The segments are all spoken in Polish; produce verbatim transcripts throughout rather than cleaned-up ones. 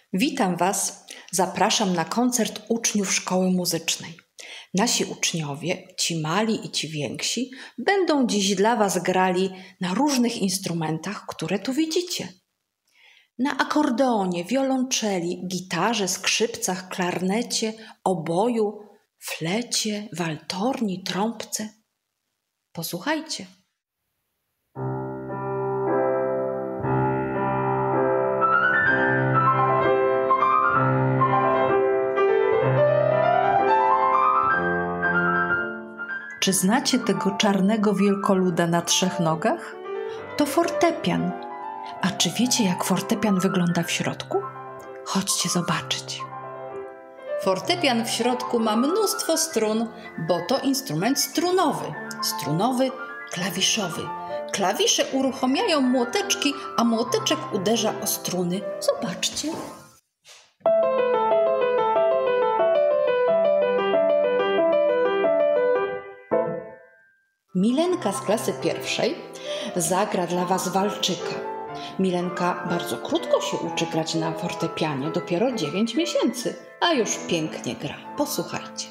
Witam Was. Zapraszam na koncert uczniów szkoły muzycznej. Nasi uczniowie, ci mali i ci więksi, będą dziś dla Was grali na różnych instrumentach, które tu widzicie. Na akordeonie, wiolonczeli, gitarze, skrzypcach, klarnecie, oboju, flecie, waltorni, trąbce. Posłuchajcie. Czy znacie tego czarnego wielkoluda na trzech nogach? To fortepian. A czy wiecie, jak fortepian wygląda w środku? Chodźcie zobaczyć. Fortepian w środku ma mnóstwo strun, bo to instrument strunowy. Strunowy, klawiszowy. Klawisze uruchamiają młoteczki, a młoteczek uderza o struny. Zobaczcie. Milenka z klasy pierwszej zagra dla Was walczyka. Milenka bardzo krótko się uczy grać na fortepianie, dopiero dziewięć miesięcy, a już pięknie gra. Posłuchajcie.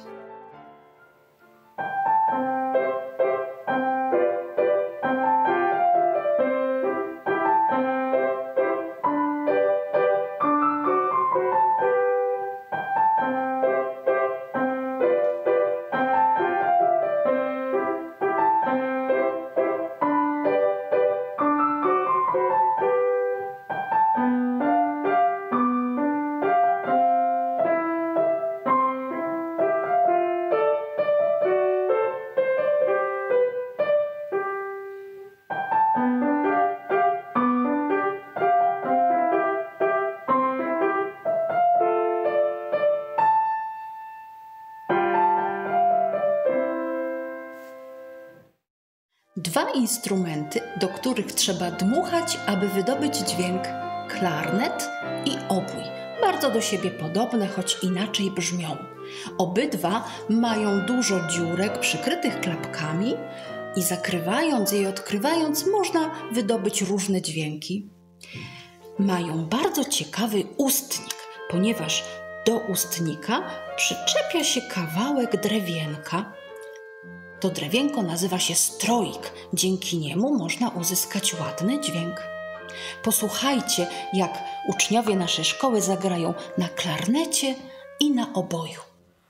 Dwa instrumenty, do których trzeba dmuchać, aby wydobyć dźwięk: klarnet i obój. Bardzo do siebie podobne, choć inaczej brzmią. Obydwa mają dużo dziurek przykrytych klapkami i zakrywając je i odkrywając można wydobyć różne dźwięki. Mają bardzo ciekawy ustnik, ponieważ do ustnika przyczepia się kawałek drewienka. To drewienko nazywa się stroik. Dzięki niemu można uzyskać ładny dźwięk. Posłuchajcie, jak uczniowie naszej szkoły zagrają na klarnecie i na oboju.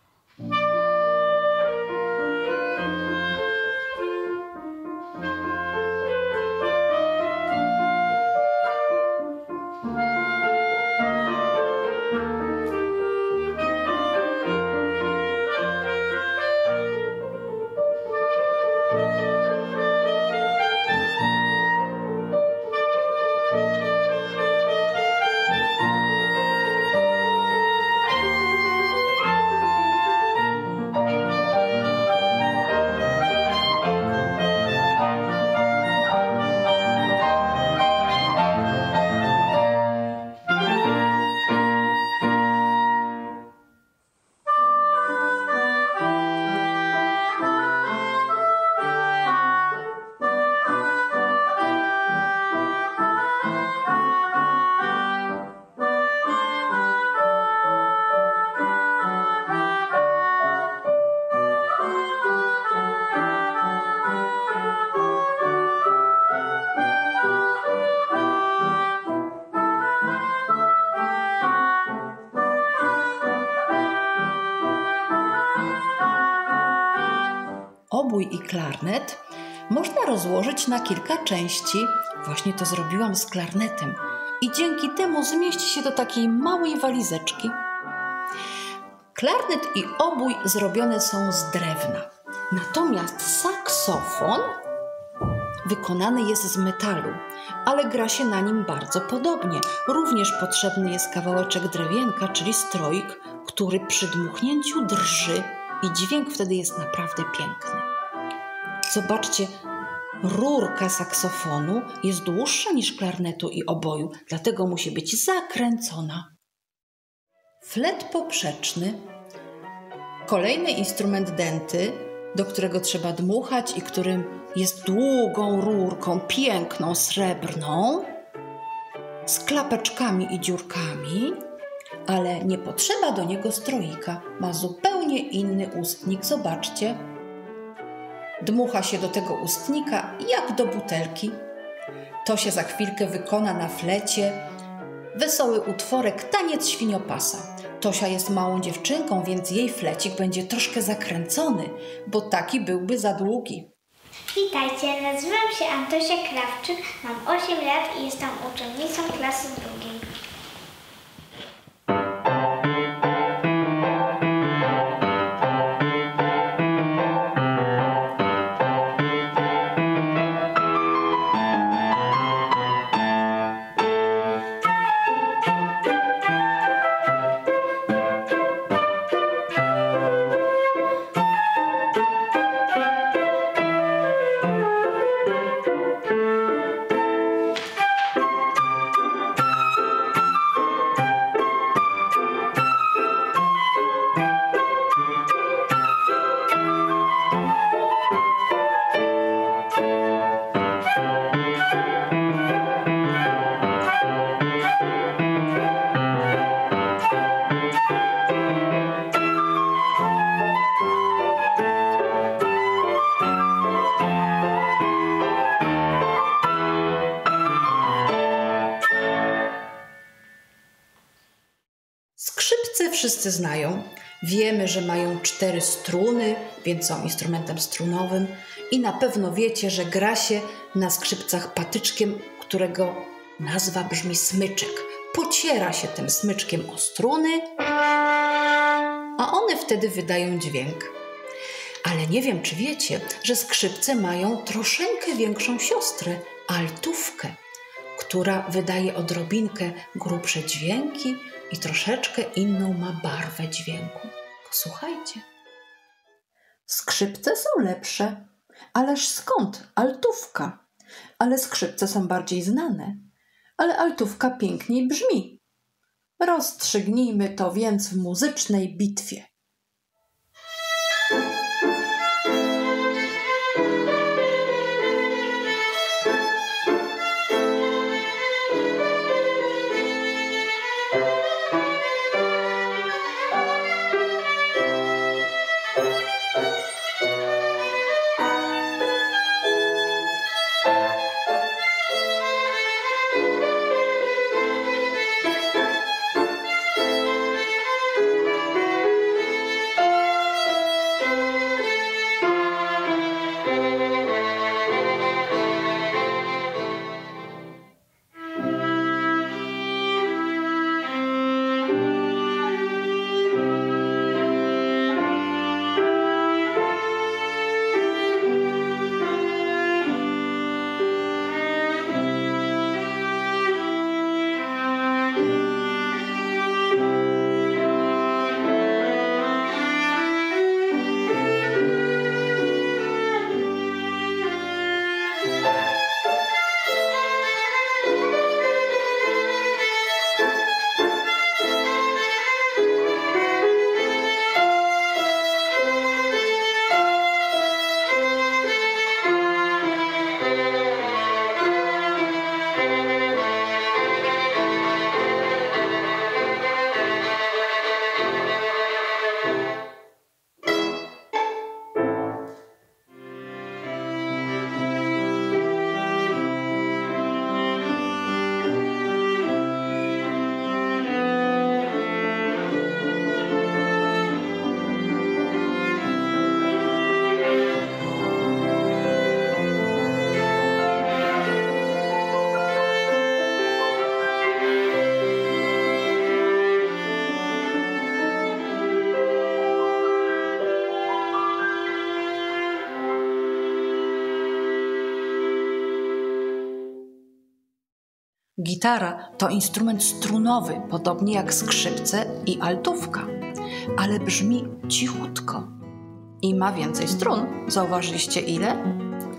Obój i klarnet można rozłożyć na kilka części. Właśnie to zrobiłam z klarnetem i dzięki temu zmieści się do takiej małej walizeczki. Klarnet i obój zrobione są z drewna. Natomiast saksofon wykonany jest z metalu, ale gra się na nim bardzo podobnie. Również potrzebny jest kawałeczek drewienka, czyli stroik, który przy dmuchnięciu drży i dźwięk wtedy jest naprawdę piękny. Zobaczcie, rurka saksofonu jest dłuższa niż klarnetu i oboju, dlatego musi być zakręcona. Flet poprzeczny, kolejny instrument dęty, do którego trzeba dmuchać i którym jest długą rurką, piękną, srebrną, z klapeczkami i dziurkami. ale nie potrzeba do niego stroika. Ma zupełnie inny ustnik, zobaczcie. Dmucha się do tego ustnika jak do butelki. To się za chwilkę wykona na flecie. Wesoły utworek Taniec świniopasa. Tosia jest małą dziewczynką, więc jej flecik będzie troszkę zakręcony, bo taki byłby za długi. Witajcie, nazywam się Antosia Krawczyk, mam osiem lat i jestem uczennicą klasy drugiej. Skrzypce wszyscy znają. Wiemy, że mają cztery struny, więc są instrumentem strunowym i na pewno wiecie, że gra się na skrzypcach patyczkiem, którego nazwa brzmi smyczek. Pociera się tym smyczkiem o struny, a one wtedy wydają dźwięk. Ale nie wiem, czy wiecie, że skrzypce mają troszeczkę większą siostrę, altówkę, która wydaje odrobinkę grubsze dźwięki i troszeczkę inną ma barwę dźwięku. Posłuchajcie. Skrzypce są lepsze. Ależ skąd? Altówka. Ale skrzypce są bardziej znane. Ale altówka piękniej brzmi. Rozstrzygnijmy to więc w muzycznej bitwie. Gitara to instrument strunowy, podobnie jak skrzypce i altówka, ale brzmi cichutko i ma więcej strun. Zauważyliście ile?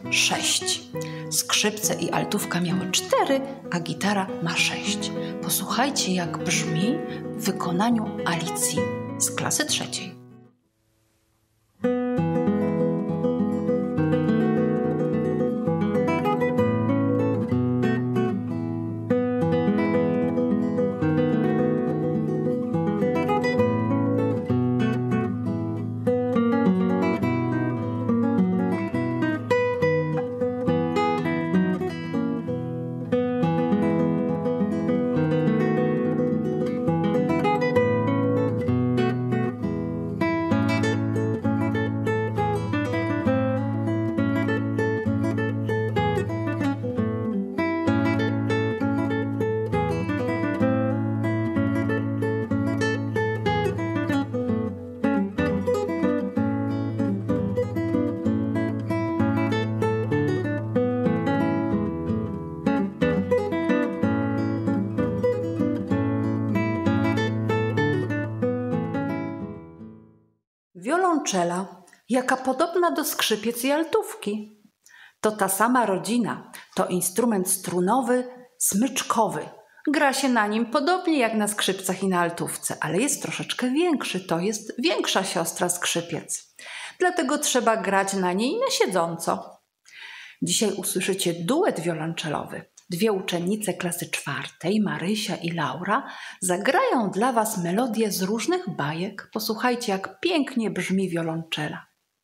Sześć. Skrzypce i altówka miały cztery, a gitara ma sześć. Posłuchajcie, jak brzmi w wykonaniu Alicji z klasy trzeciej. Wiolonczela, jaka podobna do skrzypiec i altówki. To ta sama rodzina, to instrument strunowy, smyczkowy. Gra się na nim podobnie jak na skrzypcach i na altówce, ale jest troszeczkę większy, to jest większa siostra skrzypiec. Dlatego trzeba grać na niej na siedząco. Dzisiaj usłyszycie duet wiolonczelowy. Dwie uczennice klasy czwartej, Marysia i Laura, zagrają dla Was melodię z różnych bajek. Posłuchajcie, jak pięknie brzmi wiolonczela.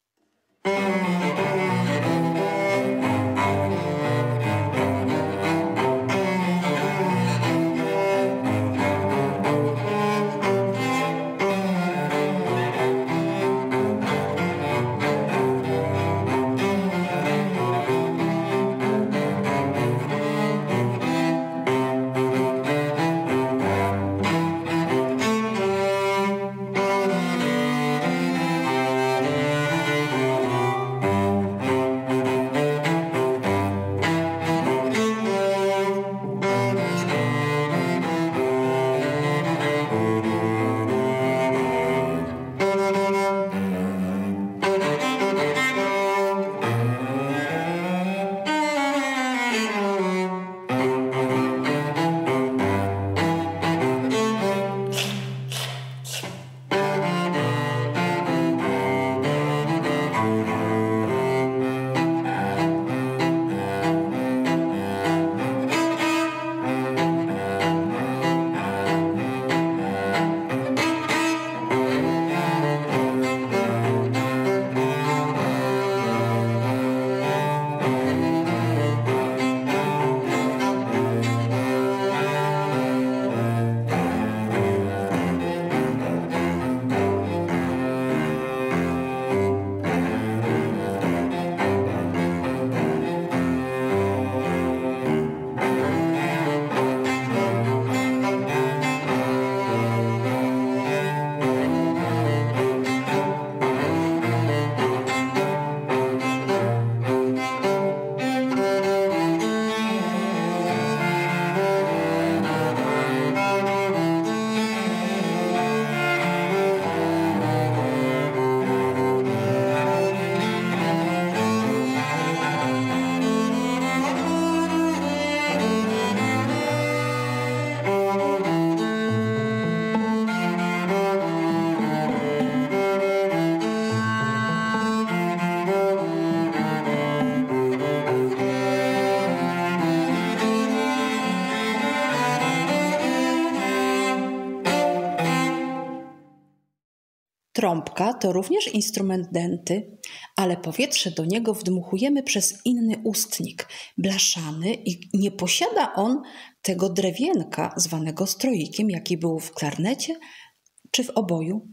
Trąbka to również instrument dęty, ale powietrze do niego wdmuchujemy przez inny ustnik, blaszany, i nie posiada on tego drewienka zwanego stroikiem, jaki był w klarnecie czy w oboju.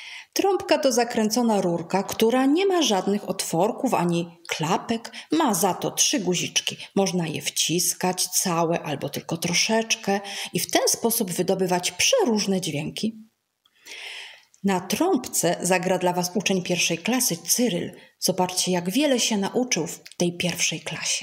Trąbka to zakręcona rurka, która nie ma żadnych otworków ani klapek, ma za to trzy guziczki. Można je wciskać całe albo tylko troszeczkę i w ten sposób wydobywać przeróżne dźwięki. Na trąbce zagra dla Was uczeń pierwszej klasy Cyryl. Zobaczcie, jak wiele się nauczył w tej pierwszej klasie.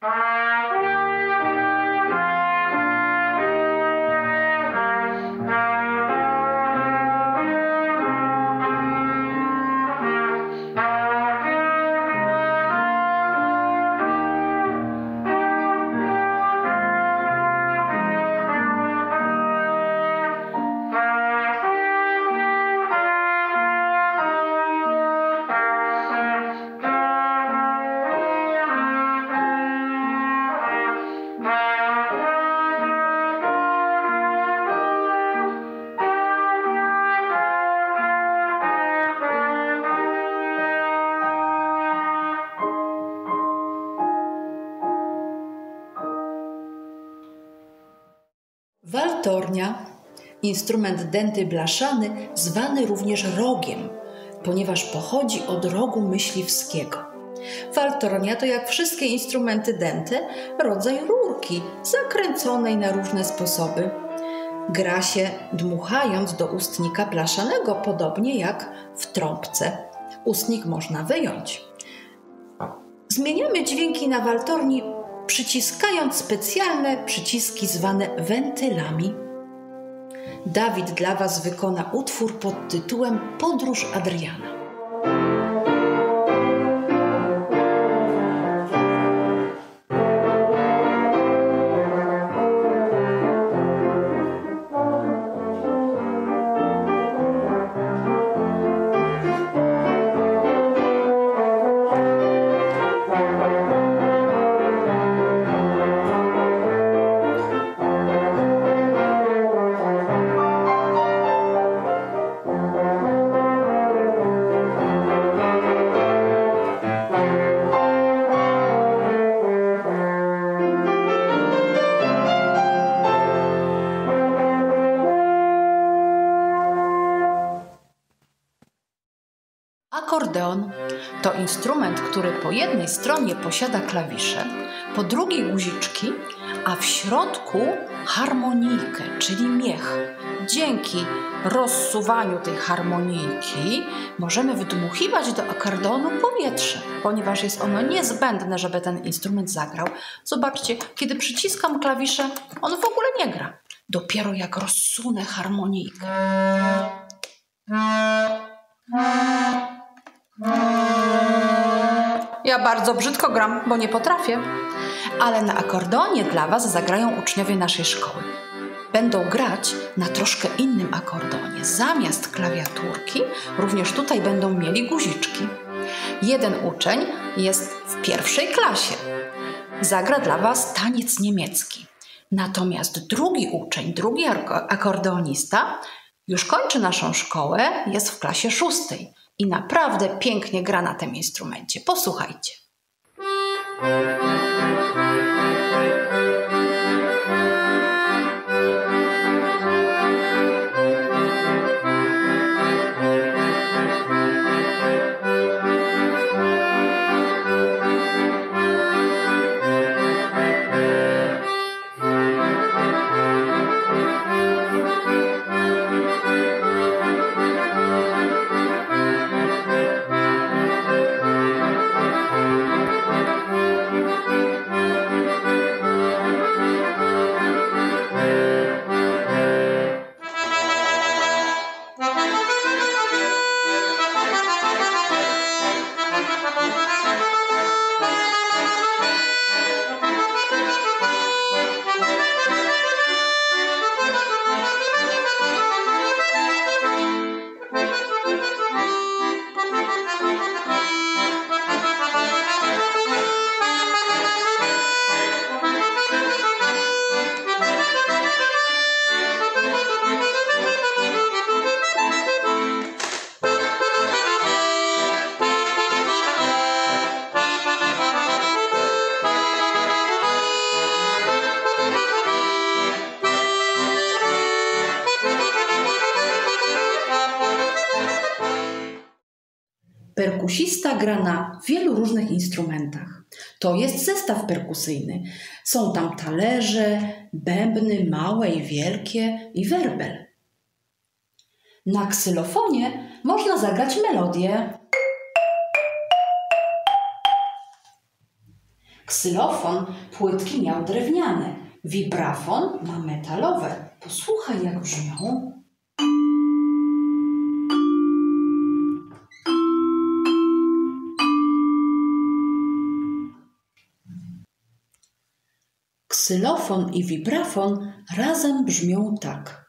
Waltornia, instrument dęty blaszany, zwany również rogiem, ponieważ pochodzi od rogu myśliwskiego. Waltornia to, jak wszystkie instrumenty dęte, rodzaj rurki zakręconej na różne sposoby. Gra się dmuchając do ustnika blaszanego, podobnie jak w trąbce. Ustnik można wyjąć. Zmieniamy dźwięki na waltorni, przyciskając specjalne przyciski zwane wentylami. Dawid dla Was wykona utwór pod tytułem Podróż Adriana. Akordeon to instrument, który po jednej stronie posiada klawisze, po drugiej guziczki, a w środku harmonijkę, czyli miech. Dzięki rozsuwaniu tej harmonijki możemy wdmuchiwać do akordeonu powietrze, ponieważ jest ono niezbędne, żeby ten instrument zagrał. Zobaczcie, kiedy przyciskam klawisze, on w ogóle nie gra. Dopiero jak rozsunę harmonijkę. Ja bardzo brzydko gram, bo nie potrafię. Ale na akordeonie dla Was zagrają uczniowie naszej szkoły. Będą grać na troszkę innym akordeonie. Zamiast klawiaturki również tutaj będą mieli guziczki. Jeden uczeń jest w pierwszej klasie. Zagra dla Was taniec niemiecki. Natomiast drugi uczeń, drugi akordeonista już kończy naszą szkołę, jest w klasie szóstej i naprawdę pięknie gra na tym instrumencie. Posłuchajcie. Perkusista gra na wielu różnych instrumentach. To jest zestaw perkusyjny. Są tam talerze, bębny małe i wielkie i werbel. Na ksylofonie można zagrać melodię. Ksylofon płytki miał drewniane, wibrafon ma metalowe. Posłuchaj, jak brzmią. Ksylofon i wibrafon razem brzmią tak.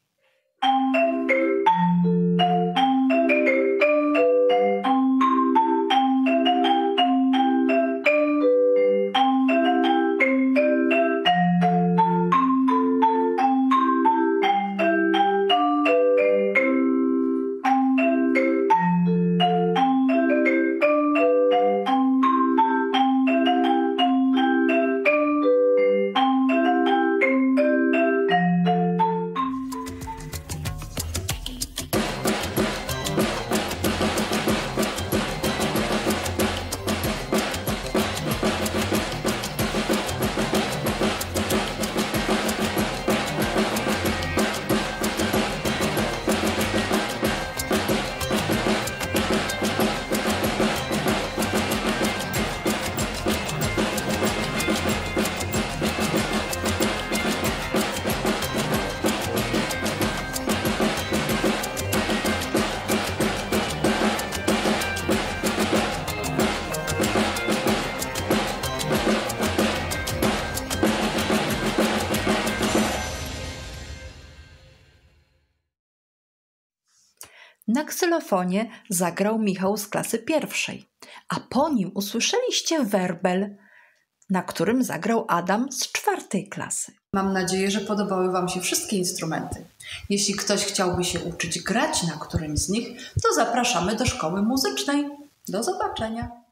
Na ksylofonie zagrał Michał z klasy pierwszej, a po nim usłyszeliście werbel, na którym zagrał Adam z czwartej klasy. Mam nadzieję, że podobały Wam się wszystkie instrumenty. Jeśli ktoś chciałby się uczyć grać na którymś z nich, to zapraszamy do szkoły muzycznej. Do zobaczenia!